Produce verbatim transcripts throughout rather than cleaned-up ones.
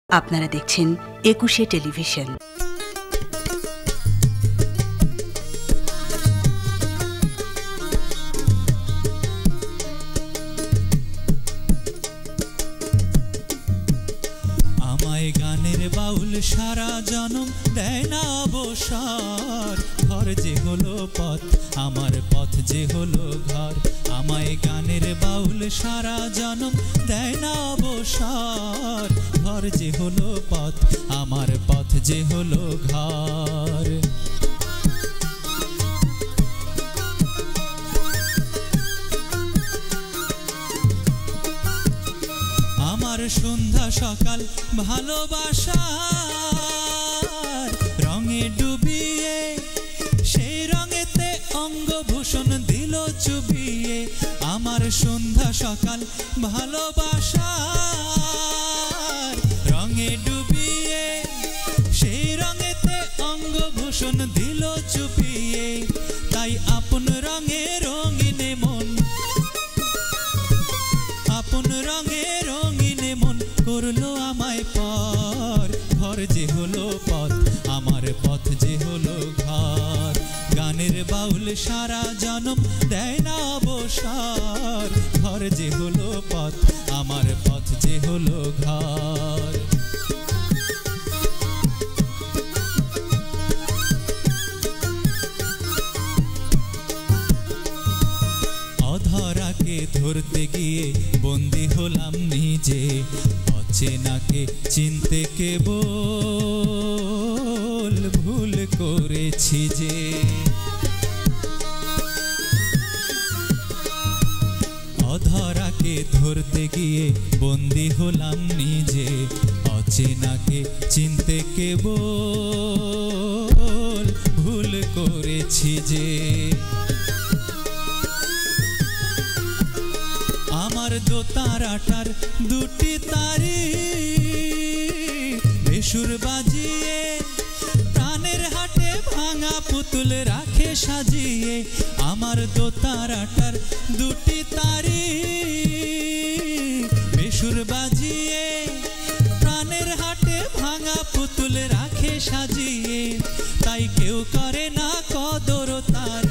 আপনারা দেখছেন একুশে টেলিভিশন। আমায় গানের বাউল সারা জনম দেয় না অবসর, ঘর যে হলো পথ আমার পথ যে হলো ঘর। আমায় গানের বাউল সারা জনম দেয় না অবসর, ঘর যে হলো পথ আমার পথ যে হলো ঘর। আমার সন্ধ্যা সকাল ভালোবাসার রঙে ডুবিয়ে, সেই রঙেতে অঙ্গভূষণ দিল চুবিয়ে। আমার সন্ধ্যা সকাল ভালোবাসার রঙে ডুবিয়ে, সেই রঙেতে অঙ্গভূষণ দিল চুবিয়ে। তাই আপন রঙে রঙিনে মন, আপন রঙে রঙিনে মন করলো আমায় পর, ঘর যে হলো পথ আমার পথ যে হলো ঘর। গানের বাউল সারা জনম দেয় না অবসর, ঘর যে হলো পথ আমার পথ যে হলো ঘর। অধরাকে ধরতে গিয়ে বন্দি হলাম নিজে, অচেনাকে চিনতে কেবল ভুল করেছি যে। অধরাকে ধরতে গিয়ে বন্দি হলাম নিজে, অচেনাকে চিনতে কেবল ভুল করেছি যে। আমার দোতারাটার দুটি তারি বেসুর বাজিয়ে, প্রাণের হাটে ভাঙা পুতুল রাখে সাজিয়ে। আমার দোতারাটার দুটি তারি বেসুর বাজিয়ে, প্রাণের হাটে ভাঙা পুতুল রাখে সাজিয়ে। তাই কেউ করে না কদর তার,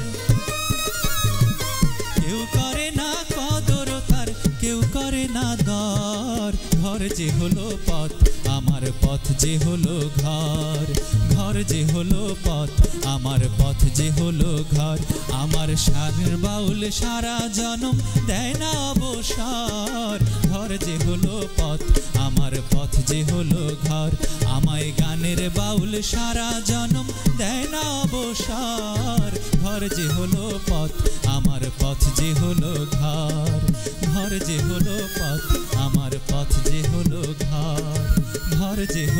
কেউ করে না কদর তার, কেউ করে না দর। ঘর যে হলো পথ আমার পথ যে হলো ঘর, ঘর যে হলো পথ আমার পথ যে হলো ঘর। আমার সারের বাউল সারা জনম দেয় না অবসর, ঘর যে হলো পথ আমার পথ যে হলো ঘর। আমায় গানের বাউল সারা জনম দেয় না অবসর, ঘর যে হলো পথ আমার পথ যে হলো ঘর। ঘর যে হলো পথ আমার পথ যে হলো ঘর, ঘর যে